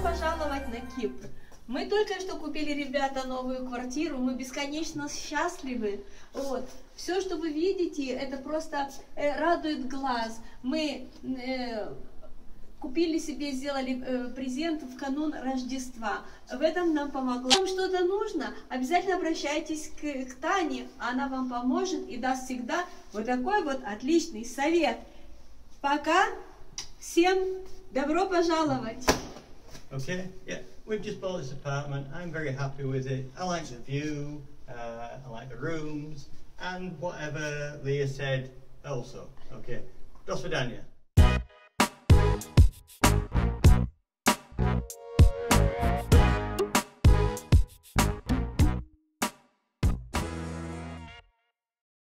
пожаловать на Кипр. Мы только что купили, ребята, новую квартиру, мы бесконечно счастливы. Вот. Все, что вы видите, это просто радует глаз. Мы купили себе, сделали презент в канун Рождества. В этом нам помогло. Вам что-то нужно, обязательно обращайтесь к Тане, она вам поможет и даст всегда вот такой вот отличный совет. Пока, всем добро пожаловать! Okay, yeah, we've just bought this apartment. I'm very happy with it. I like the view, I like the rooms, and whatever Leah said also. Okay, до свидания.